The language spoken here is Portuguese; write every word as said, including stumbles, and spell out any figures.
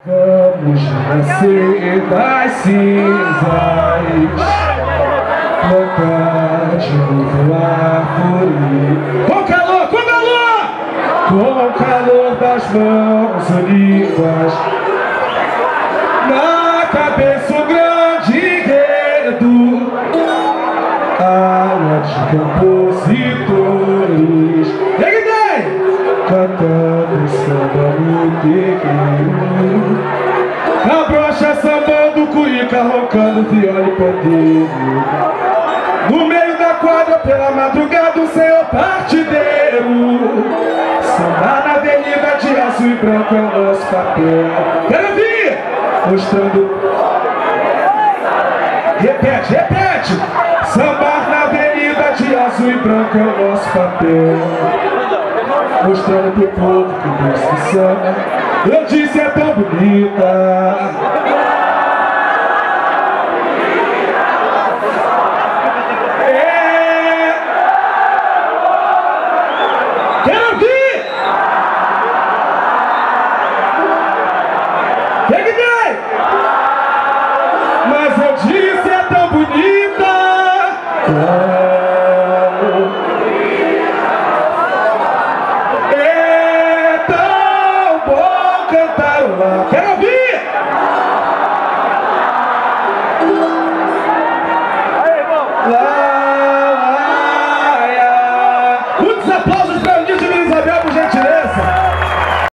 Vamos nascer das cinzas, plantar de novo árvore. Com calor, com calor! Com o calor das mãos unidas, na cabeça um grande enredo, ala de compositores. E aí, daí? Cantando samba no terreiro, na brocha sambando, cuíca roncando, viola e pandeiro. No meio da quadra, pela madrugada, o senhor partideiro. Samba na avenida de azul e branco é o nosso papel. Quero vir! Mostrando. Repete, repete! Sambar na avenida de azul e branco é o nosso papel. Mostrando pro povo que gosta de samba. Eu disse é tão bonita. É. Quero ouvir. Quem que tem? Mas eu disse é tão bonita.